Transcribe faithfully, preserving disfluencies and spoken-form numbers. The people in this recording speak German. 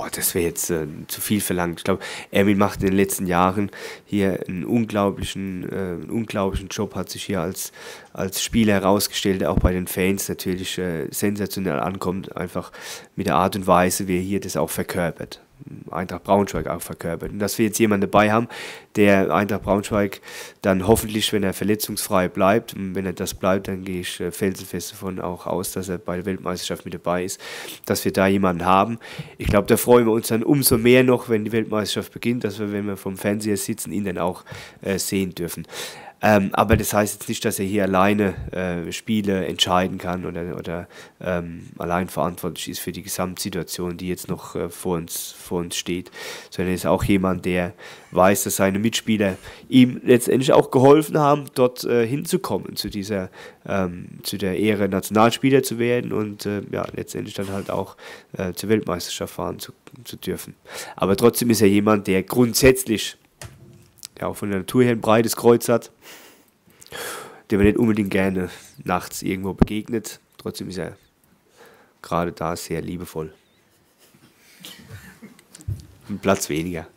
Boah, das wäre jetzt äh, zu viel verlangt. Ich glaube, Erwin macht in den letzten Jahren hier einen unglaublichen, äh, einen unglaublichen Job, hat sich hier als, als Spieler herausgestellt, der auch bei den Fans natürlich äh, sensationell ankommt, einfach mit der Art und Weise, wie er hier das auch verkörpert. Eintracht Braunschweig auch verkörpert. Und dass wir jetzt jemanden dabei haben, der Eintracht Braunschweig dann hoffentlich, wenn er verletzungsfrei bleibt, und wenn er das bleibt, dann gehe ich äh, felsenfest davon auch aus, dass er bei der Weltmeisterschaft mit dabei ist, dass wir da jemanden haben. Ich glaube, da freuen wir uns dann umso mehr noch, wenn die Weltmeisterschaft beginnt, dass wir, wenn wir vom Fernseher sitzen, ihn dann auch äh, sehen dürfen. Ähm, aber das heißt jetzt nicht, dass er hier alleine äh, Spiele entscheiden kann oder, oder ähm, allein verantwortlich ist für die Gesamtsituation, die jetzt noch äh, vor uns, vor uns steht, sondern er ist auch jemand, der weiß, dass seine Mitspieler ihm letztendlich auch geholfen haben, dort äh, hinzukommen, zu dieser, ähm, zu der Ehre, Nationalspieler zu werden und äh, ja, letztendlich dann halt auch äh, zur Weltmeisterschaft fahren zu, zu dürfen. Aber trotzdem ist er jemand, der grundsätzlich der auch von der Natur her ein breites Kreuz hat, dem man nicht unbedingt gerne nachts irgendwo begegnet. Trotzdem ist er gerade da sehr liebevoll. Ein Platz weniger.